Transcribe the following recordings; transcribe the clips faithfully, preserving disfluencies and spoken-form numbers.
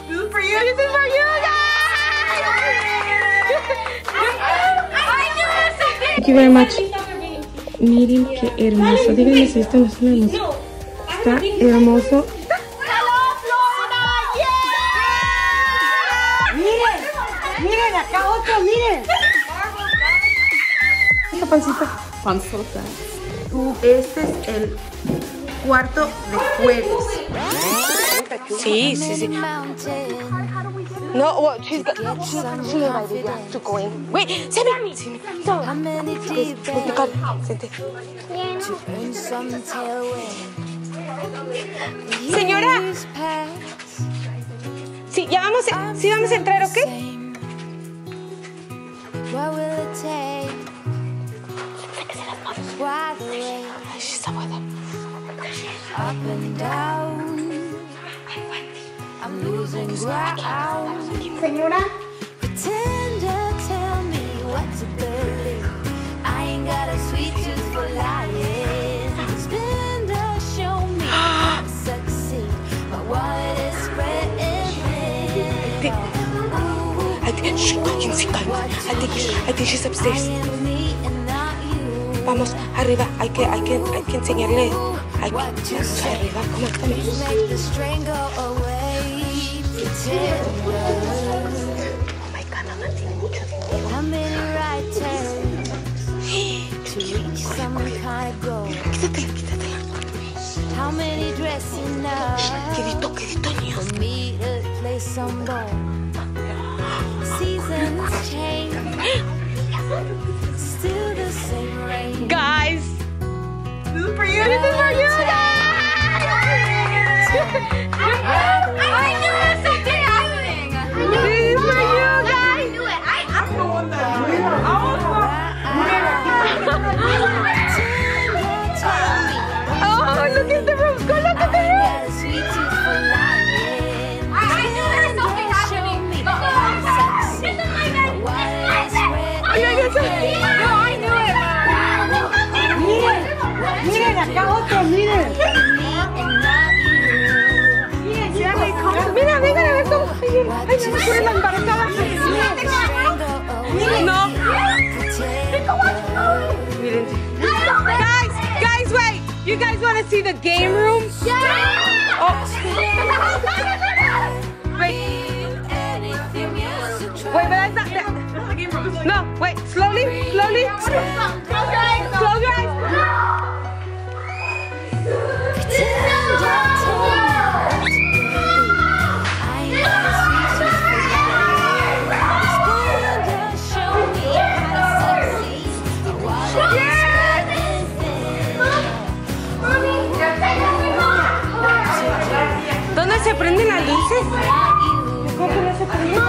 This is for you. This is for you guys. Thank you very much. Miren qué hermoso. Díganme si esto no es una hermoso. Está hermoso. Miren, acá otro, miren. Esta pancita. I'm so sad. Este es el cuarto de juegos. Sí, sí, sí. No, well, she's got, she, she invited us to go in. Wait, Sammy! Sammy, no. Siente. Señora. Sí, ya vamos, a, sí vamos a entrar, ¿ok? What will it take? Ay, she's so with him. Up and down. I'm losing ground. Señora. Pretend to tell me what to believe. I ain't got a sweet tooth for lying. Spend to show me how to succeed. My wallet is spreading thin. I think she can see I think I think she's upstairs. Vamos arriba. Hay que hay que hay que enseñarle. Hay que vamos arriba. Come on, come on. Oh my God, mamá tiene mucho dinero. How many right turns to reach some kind of goal? Quítatela, quítatela. How many dressing up Quedito, quedito, niños. for me to play some ball? Seasons change, still the same rain. Guys, this is for you. This is for you guys. I knew it was something happening. This is for you guys. I knew it. I, I'm the one that knew it. Oh, look at the room. Go look at the room. I knew there was something happening. This is my bed. Oh, yeah, yes, yes. No, I knew it. Miren, miren, acá otro, miren. Mira, vengan a ver cómo. Ay, ay, se me ocurre la embarazada. No. Miren. Guys, guys, wait. You guys want to see the game room? Yeah. Oh. Wait. Wait, but that's not that. No, wait. Slowly, slowly. Close your eyes. Close your eyes. ¿Dónde se prenden las luces? ¿Cómo que no se prenden?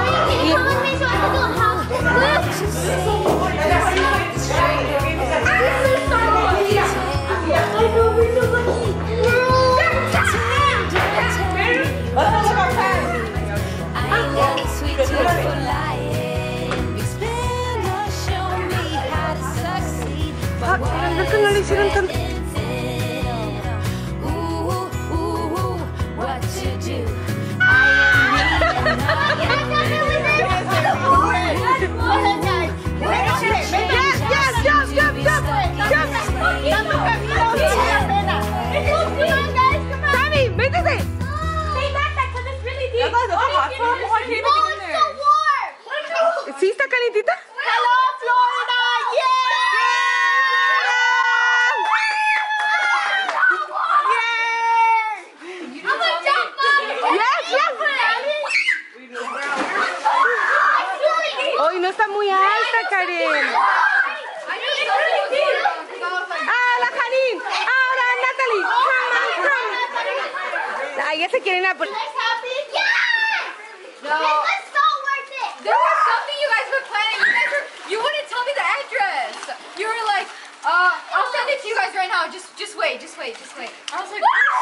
¿Por qué no le hicieron tanto? Sammy, métete. ¿Sí está calientita? Hello, Florida. Hoy no está muy alta, Karen. Ah, la Janine. Ahora, Natalie. Come on, come. Ah, ya se quieren a poner. No. This was so worth it. There was something you guys were planning. You guys were, you wouldn't tell me the address. You were like, uh, I'll send it to you guys right now. Just, just wait, just wait, just wait. I was like,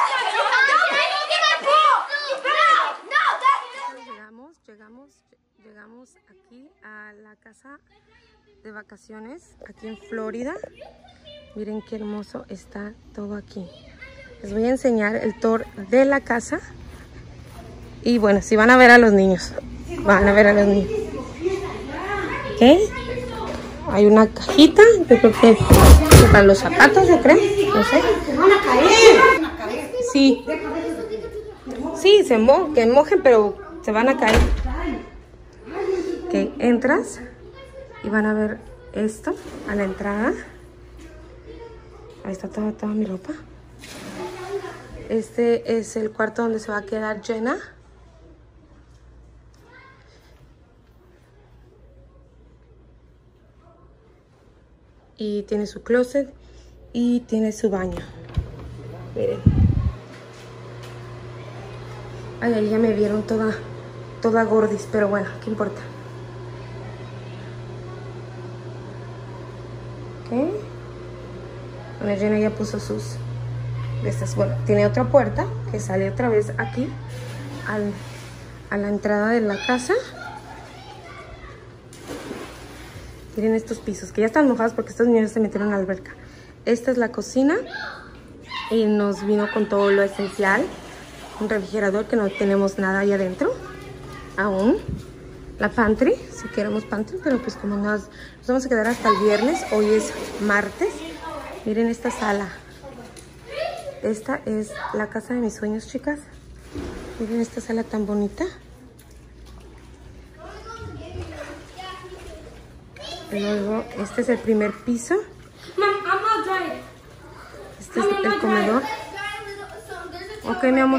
Llegamos, llegamos, llegamos aquí a la casa de vacaciones, aquí en Florida. Miren qué hermoso está todo aquí. Les voy a enseñar el tour de la casa. Y bueno, si van a ver a los niños, van a ver a los niños. ¿Ok? Hay una cajita, yo creo que para los zapatos, yo creo, no sé. Sí. Sí, se mo que mojen, pero se van a caer. Ok, entras y van a ver esto a la entrada. Ahí está toda, toda mi ropa. Este es el cuarto donde se va a quedar Jenna. Y tiene su closet y tiene su baño. Miren. Ay, ahí ya me vieron toda, toda gordis, pero bueno, ¿qué importa? Ok. Bueno, Jenna ya puso sus de estas. Bueno, tiene otra puerta que sale otra vez aquí al, a la entrada de la casa. Miren estos pisos que ya están mojados porque estos niños se metieron a la alberca. Esta es la cocina y nos vino con todo lo esencial. Un refrigerador que no tenemos nada ahí adentro aún. La pantry, si queremos pantry, pero pues como nos, nos vamos a quedar hasta el viernes. Hoy es martes. Miren esta sala. Esta es la casa de mis sueños, chicas. Miren esta sala tan bonita. Luego, este es el primer piso. Este es el comedor. Ok, mi amor.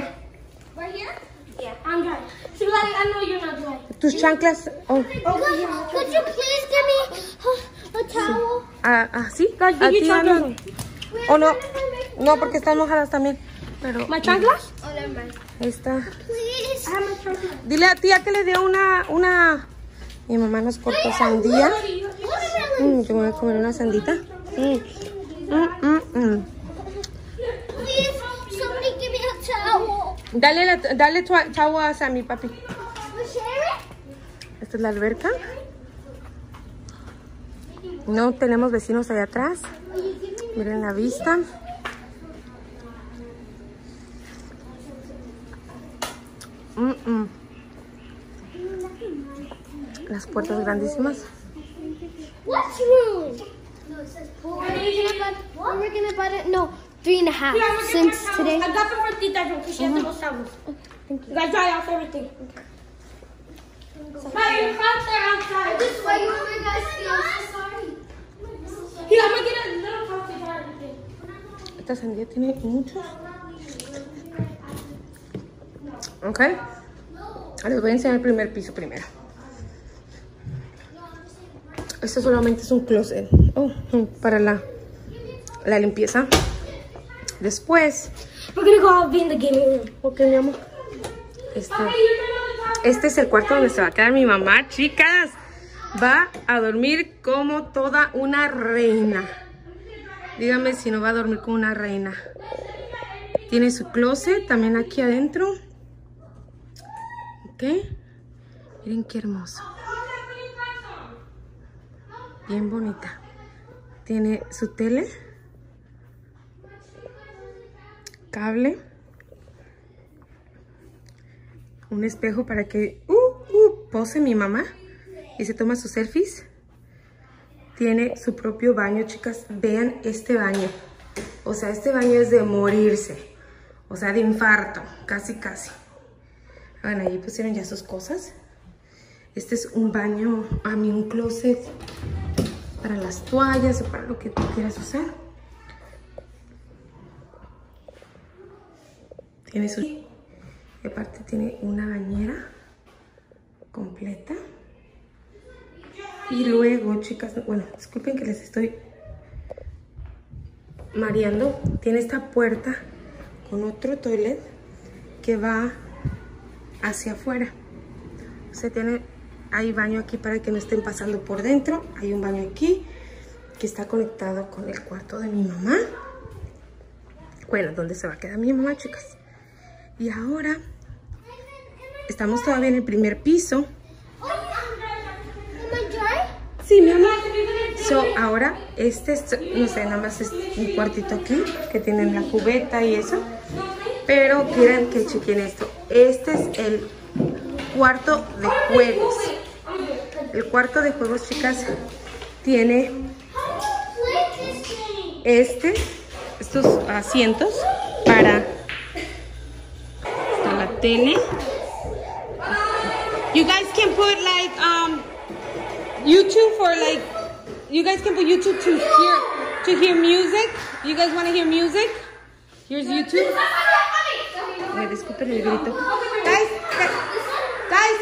Tus chanclas. Oh. Could you please give me a, a towel? Ah, ah, sí. A ti, Ana. Oh, no. No, porque están mojadas también. Pero. ¿My chanclas? Oh, never mind. Esta. Please. I have my chanclas. Dile a tía que le dé una, una. Mi mamá nos cortó sandía. Mm, yo voy a comer una sandita. Mm. Mm, mm, mm. Please, somebody give me a towel. Dale, la, dale tu chavo a Sammy, papi. Esta es la alberca. No tenemos vecinos allá atrás. Miren la vista. Mm -mm. Las puertas grandísimas. What's room? No, it says four. We're gonna buy, we're gonna buy it. No, three and a half since today. I got them for Tita because she has the most towels. You guys dry off everything. But your clothes are outside. This is why you want my guys to be. I'm so sorry. Here, I'm gonna get a little pouch to dry everything. Esta sandía tiene muchos. Ok. Les voy a enseñar el primer piso primero. Esto solamente es un closet. Oh, para la, la limpieza. Después. We're gonna go out in the gaming room. Ok, mi amor. Este, este es el cuarto donde se va a quedar mi mamá, chicas. Va a dormir como toda una reina. Dígame si no va a dormir como una reina. Tiene su closet también aquí adentro. Ok. Miren qué hermoso. Bien bonita. Tiene su tele. Cable. Un espejo para que uh, uh, pose mi mamá y se toma sus selfies. Tiene su propio baño, chicas. Vean este baño. O sea, este baño es de morirse. O sea, de infarto. Casi, casi. Bueno, ahí pusieron ya sus cosas. Este es un baño, a mí un closet para las toallas o para lo que tú quieras usar. Tiene su... Y aparte tiene una bañera completa. Y luego, chicas, bueno, disculpen que les estoy mareando. Tiene esta puerta con otro toilet que va hacia afuera. O sea, tiene, hay baño aquí para que no estén pasando por dentro. Hay un baño aquí que está conectado con el cuarto de mi mamá. Bueno, donde se va a quedar mi mamá, chicas. Y ahora estamos todavía en el primer piso. Sí, mi amor. So, ahora este es, no sé, nada más es un cuartito aquí que tienen la cubeta y eso. Pero quieren que chequen esto. Este es el cuarto de juegos. El cuarto de juegos, chicas, tiene este, estos asientos para está la tele. You guys can put like um YouTube for like you guys can put YouTube to hear to hear music. You guys want to hear music? Here's YouTube. Me disculpen el grito. Guys, guys.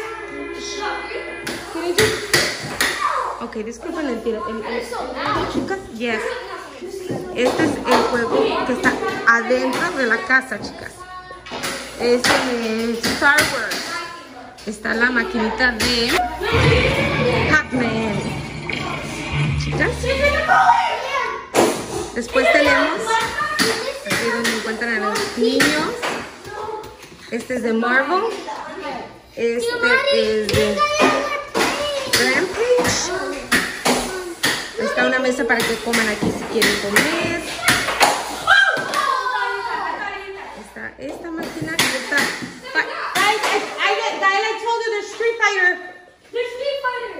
Ok, disculpen el tiro. El, el, chicas, yes. Este es el juego que está adentro de la casa, chicas. Es el Star Wars. Está la maquinita de Pac-Man. Chicas. Después tenemos aquí donde encuentran a los niños. Este es de Marvel. Este es de Rampage. Está una mesa para que coman aquí si quieren comer. Está esta máquina que está. Guys, I, I, I told you there's Street Fighter. There's Street Fighter.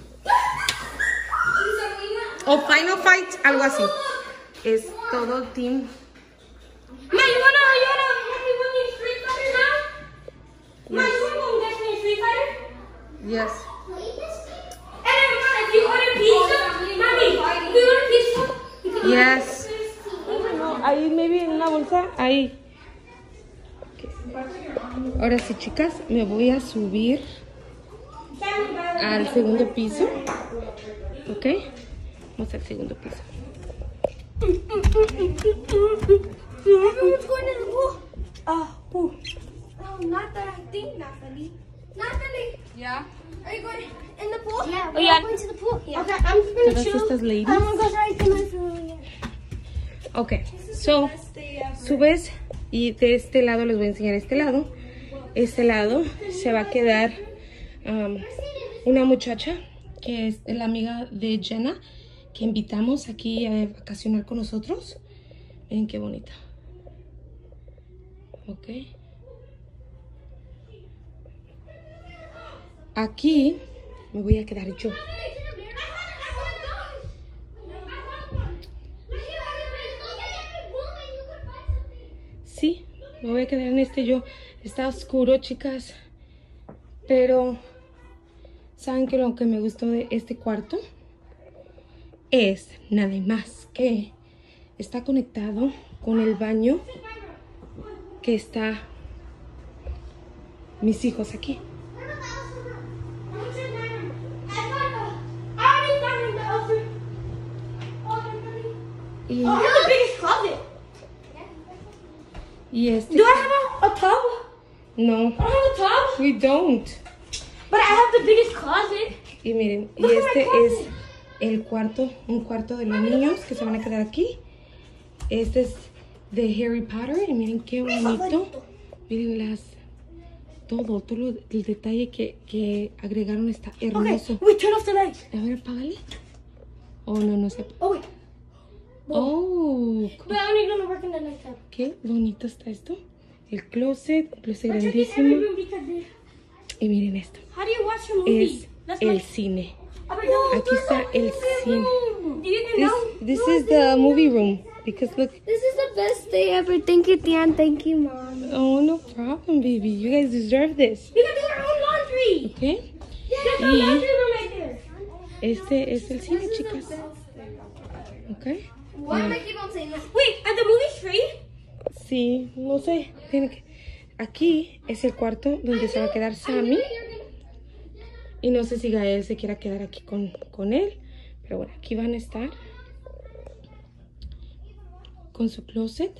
O Final Fight, algo así. Es todo team. Ma, you wanna, you wanna help me with me Street Fighter now? Ma, you wanna go get me Street Fighter? Yes. And then, Ma, if you order pizza, Mommy, if you order pizza, Yes. Ahí, maybe en una bolsa, ahí. Okay. Ahora sí, chicas, me voy a subir al segundo piso. Ok. Vamos al segundo piso. Everyone's going to the pool. Ah, uh. Oh, not that I think, Natalie. Natalie, Yeah? are you going in the pool? Yeah, we're all going to the pool. Yeah. Okay, I'm just going to Todas chill. estas ladies. I'm going to go right to my room. Ok, so, subes y de este lado les voy a enseñar este lado. Este lado se va a quedar um, una muchacha que es la amiga de Jenna, que invitamos aquí a vacacionar con nosotros. Miren qué bonita. Ok. Aquí me voy a quedar yo. Sí, me voy a quedar en este yo. Está oscuro, chicas. Pero, ¿saben que lo que me gustó de este cuarto? Es nada más que está conectado con el baño que está mis hijos aquí. Y, Oh, you're the biggest closet. y este... Do I have a, a tub? No, I don't have a tub, we don't. but I have the biggest closet. Y miren, y Look at my este closet. es el cuarto, un cuarto de los niños que se van a quedar aquí. Este es de Harry Potter y miren qué bonito. Miren las, todo, todo lo- el detalle que, que agregaron está Okay, hermoso. wait, turn off the lights. A ver, apágale. Oh, no, no se... Oh, wait. Oh, But I'm only gonna work in the nighttime. qué bonito está esto. El closet, el closet I took in every grandísimo. room because they- Y miren esto, How do you watch a movie? es That's el my- cine. Oh, but no, Aquí there's está no el movie cine. room. Do you even This, know? this is the movie room. Because look, This is the best day ever. Thank you, Tian. Thank you, Mom. oh, no problem, baby. You guys deserve this. We can do our own laundry. Okay? There's a Y- laundry room right there. Este es el cine, chicas. Okay? Why am I keep on saying that? Wait, are the movies free? Sí, no sé. Tiene que... Aquí es el cuarto donde se va a quedar Sammy. Y no sé si Gael se quiera quedar aquí con, con él. Pero bueno, aquí van a estar. Con su closet.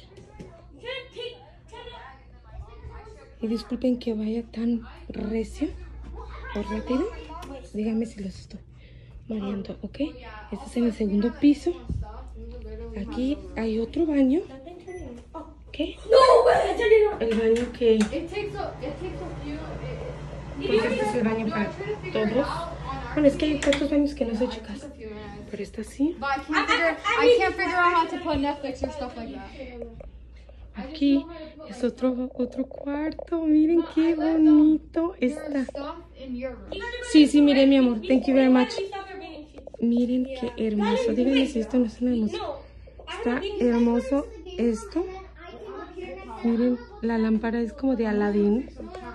Y disculpen que vaya tan recio o rápido. Díganme si los estoy mareando, ¿ok? Este es en el segundo piso. Aquí hay otro baño. ¿Ok? No way! Turn it on. El baño que... It takes a, it takes a few. It, Pues este es el baño para todos. Bueno, es que hay otros baños que no sé, chicas. Pero está así. but I can't figure. I can't figure out how to put Netflix or stuff like that. Aquí es otro, otro cuarto. Miren qué bonito está. Stuff in your room. Sí, sí, miré, mi amor. Thank you very much. Miren qué hermoso. Díganme si esto no es hermoso. Está hermoso esto. Miren, la lámpara es como de Aladdin.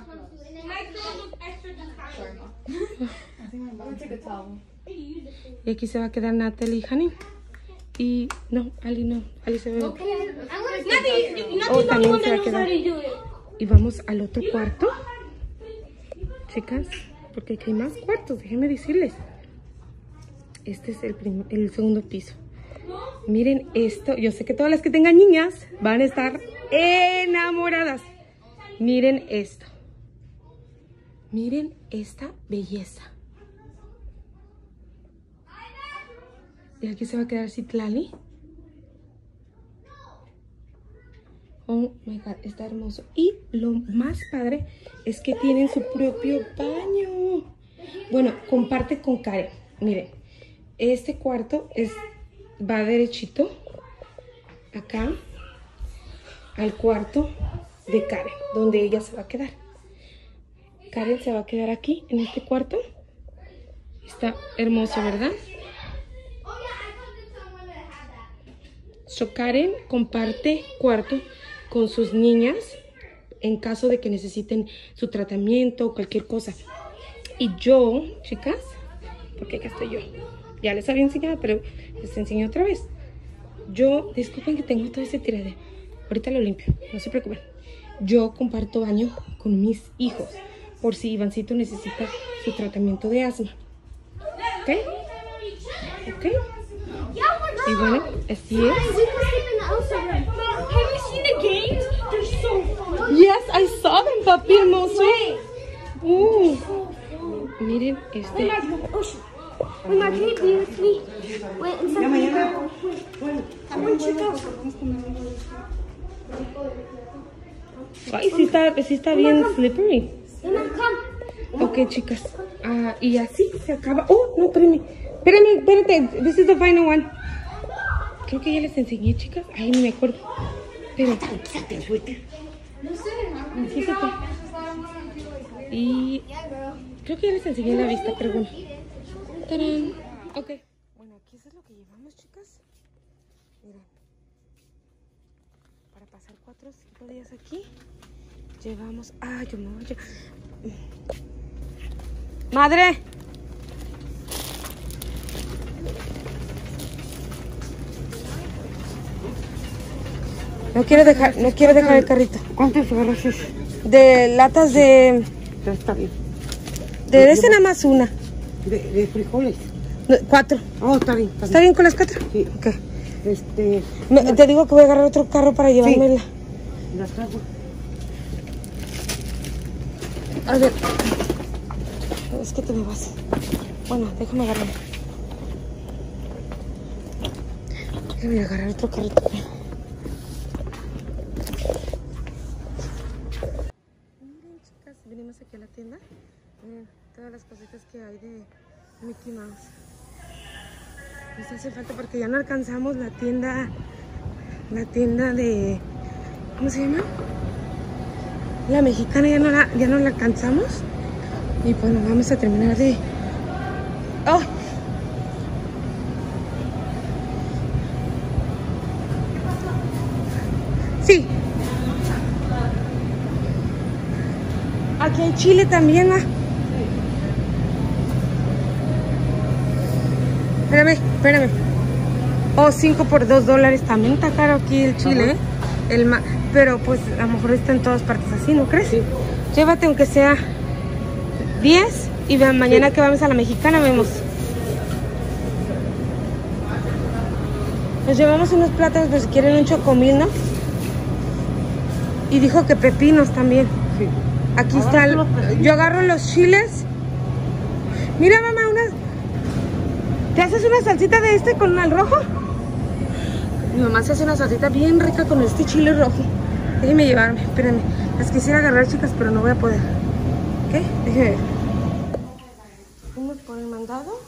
Y aquí se va a quedar Natalie y Honey. Y no, Ali no. Ali se ve. Oh, también se va a quedar. Y vamos al otro cuarto. Chicas, porque aquí hay más cuartos, déjenme decirles. Este es el, prim el segundo piso. Miren esto. Yo sé que todas las que tengan niñas van a estar enamoradas. Miren esto. Miren esta belleza. Y aquí se va a quedar Citlali. Oh my god, está hermoso. Y lo más padre es que tienen su propio baño. Bueno, comparte con Karen. Miren, este cuarto es, va derechito acá al cuarto de Karen, donde ella se va a quedar. Karen se va a quedar aquí, en este cuarto. Está hermoso, ¿verdad? So, Karen comparte cuarto con sus niñas en caso de que necesiten su tratamiento o cualquier cosa. Y yo, chicas, porque acá estoy yo. Ya les había enseñado, pero les enseño otra vez. Yo, disculpen que tengo todo ese tiradero. Ahorita lo limpio, no se preocupen. Yo comparto baño con mis hijos por si Ivancito necesita su tratamiento de asma. ¿Ok? ¿Ok? Y bueno, así es. Yes, I saw them, papi hermoso. Uh, miren este. Ay, sí está, sí está bien slippery. Ok, chicas. Uh, y así se acaba. Oh, no, espérenme. Espérenme, espérate. This is the final one. Creo que ya les enseñé, chicas. Ay, no me acuerdo. Pero. Fíjate. Y creo que ya les enseñé la vista, pero bueno. ¡Tarán! Ok. Bueno, aquí eso es lo que llevamos, chicas. Miren. Para pasar cuatro o cinco días aquí, llevamos. Ah, yo me voy a. ¡Madre! No quiero dejar, no quiero dejar el carrito. ¿Cuántos agarras? De latas de. Ya está bien. De ese nada más una. De, de frijoles. No, cuatro. Oh, está bien. Está, ¿Está bien con las cuatro? Sí. Ok. Este. Me- te digo que voy a agarrar otro carro para llevármela. Las traigo. A ver. Es que te me vas. Bueno, déjame agarrar. Déjame agarrar otro carrito. Miren, chicas, venimos aquí a la tienda. Miren todas las cositas que hay de Mickey Mouse. Nos hace falta porque ya no alcanzamos la tienda. La tienda de. ¿Cómo se llama? La mexicana ya no la, ya no la alcanzamos. Y bueno, vamos a terminar de. ¡Oh! Sí. Aquí hay chile también, ¿ah? Espérame, espérame. Oh, cinco por dos dólares. También está caro aquí el chile, ¿eh? El ma Pero pues a lo mejor está en todas partes así, ¿no crees? Sí. Llévate aunque sea diez y ve- mañana que vamos a la mexicana vemos. Nos llevamos unos plátanos por si quieren un chocomil, ¿no? Y dijo que pepinos también. Sí. Aquí está el- yo agarro los chiles. Mira, mamá, unas. ¿Te haces una salsita de este con el rojo? Mi mamá se hace una salsita bien rica con este chile rojo. Déjenme llevarme, espérenme. Las quisiera agarrar, chicas, pero no voy a poder. ¿Qué? Déjenme ver. Fuimos por el mandado.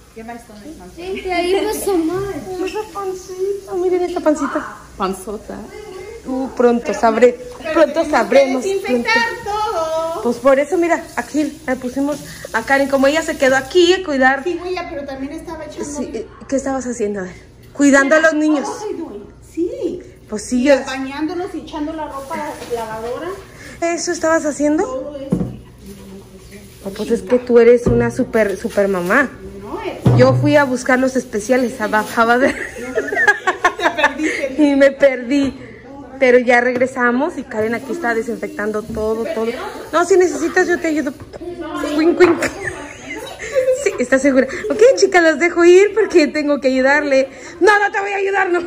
Gente, ahí vas a amar. Esa pancita, miren esta pancita. Panzota. Uh, pronto sabré, pronto sabremos. Desinfectar todo. Pues por eso, mira, aquí le pusimos a Karen, como ella se quedó aquí a cuidar. Sí, güey, pero también estaba echando. Sí, eh, ¿qué estabas haciendo? A ver, cuidando a los niños. Ay, güey, sí. Pues sí, yo... Bañándolos y echando la ropa a la lavadora. ¿Eso estabas haciendo? Todo eso. Oh, pues es que tú eres una super, super mamá. No es. Yo fui a buscar los especiales a Bajaba de... Te perdiste. Y me perdí. Pero ya regresamos y Karen aquí está desinfectando todo, todo. No, si necesitas yo te ayudo. Wink, wink. Sí, ¿estás segura? Ok, chicas, las dejo ir porque tengo que ayudarle. No, no te voy a ayudar, no.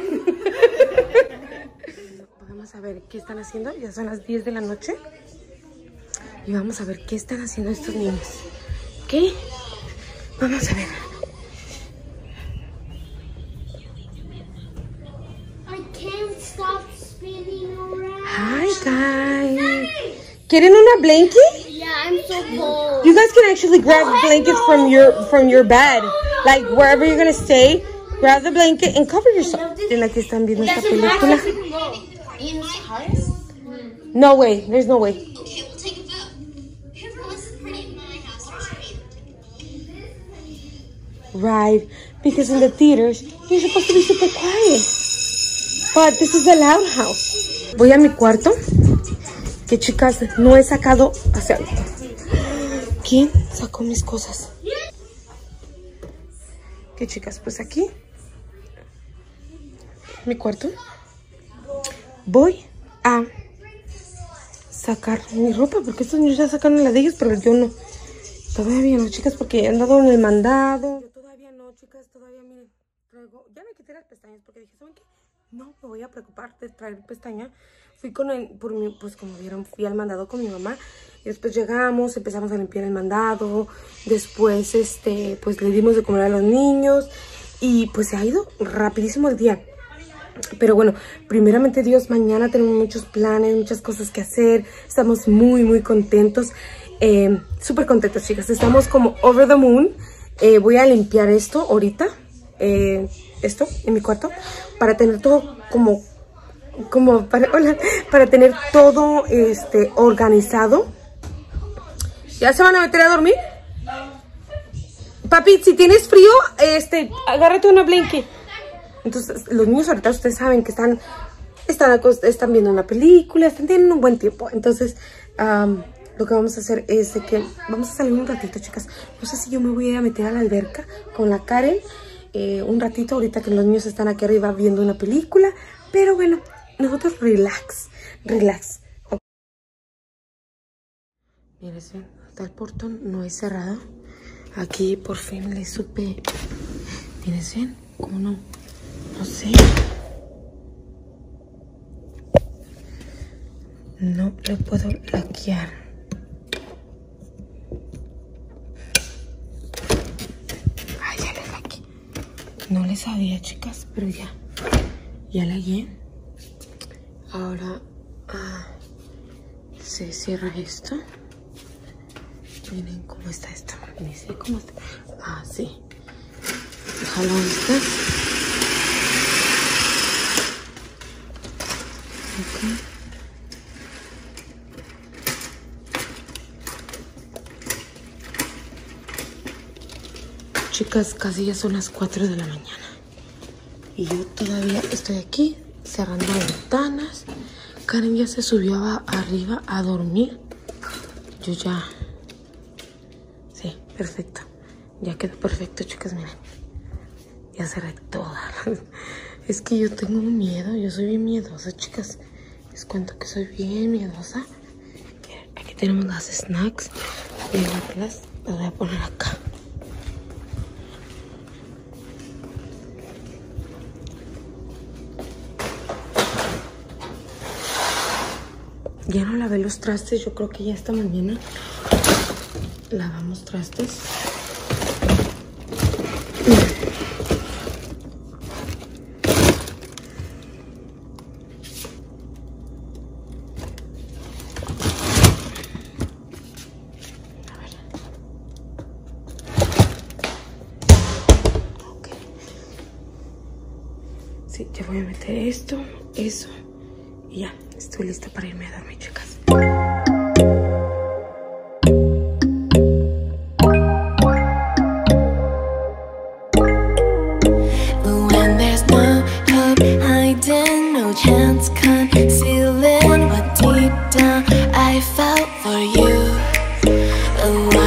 Vamos a ver qué están haciendo. Ya son las diez de la noche. Y vamos a ver qué están haciendo estos niños. ¿Ok? Vamos a ver. I can't stop spinning around. Hi, guys. ¿Quieren una blanket? Yeah, I'm so cold. You guys can actually grab blankets from your from your bed. Like, wherever you're gonna stay, grab the blanket and cover yourself. En la que están viendo esta película. Ian's house? No way. There's no way. Okay, we'll take a vote. Whoever wants to party in my house first. Right. Because in the theaters, you're supposed to be super quiet. But this is a loud house. Voy a mi cuarto. Que chicas, no he sacado hacia... ¿Quién sacó mis cosas? ¿Qué chicas? Pues aquí. Mi cuarto. Voy a sacar mi ropa. Porque estos niños ya sacaron la de ellos, pero yo no. Todavía no, chicas, porque he andado en el mandado. Yo todavía no, chicas, todavía miren. Traigo... Ya me quité las pestañas porque dije, ¿saben qué? No me voy a preocupar de traer pestaña. Fui con el, por mi, pues como vieron, fui al mandado con mi mamá. Y después llegamos, empezamos a limpiar el mandado. Después, este, pues le dimos de comer a los niños. Y pues se ha ido rapidísimo el día. Pero bueno, primeramente Dios, mañana tenemos muchos planes, muchas cosas que hacer. Estamos muy, muy contentos. Eh, Súper contentos, chicas. Estamos como over the moon. Eh, voy a limpiar esto ahorita. Eh, esto en mi cuarto. Para tener todo como... como para, hola, para tener todo este organizado. ¿Ya se van a meter a dormir? Papi, si tienes frío, este, agárrate una blanket. Entonces, los niños ahorita ustedes saben que están están, están viendo una película, están teniendo un buen tiempo. Entonces, um, lo que vamos a hacer es de que vamos a salir un ratito, chicas. No sé si yo me voy a ir a meter a la alberca con la Karen eh, un ratito, ahorita que los niños están aquí arriba viendo una película. Pero bueno, nosotros relax, relax. Okay. Miren, está el portón, no es cerrado. Aquí por fin le supe. Miren, ¿cómo no? No sé. No lo puedo laquear. Ay, ya le laqueé. No le sabía, chicas, pero ya. Ya la guié. Ahora ah, se cierra esto. Miren cómo está esto. Miren cómo está. Ah, sí. Déjalo este. Okay. Chicas, casi ya son las cuatro de la mañana. Y yo todavía estoy aquí cerrando ventanas. Karen ya se subió a, arriba a dormir. Yo ya... Sí, perfecto. Ya quedó perfecto, chicas, miren. Ya cerré todas. Es que yo tengo miedo. Yo soy bien miedosa, chicas. Les cuento que soy bien miedosa. Miren, aquí tenemos las snacks. Miren, las, las voy a poner acá. Ya no lavé los trastes, yo creo que ya esta mañana lavamos trastes. A ver. Ok. Sí, ya voy a meter esto, eso Y ya, estoy lista para irme a dormir, chicas. When there's no hope hiding, no chance concealing what deep down I felt for you. Oh,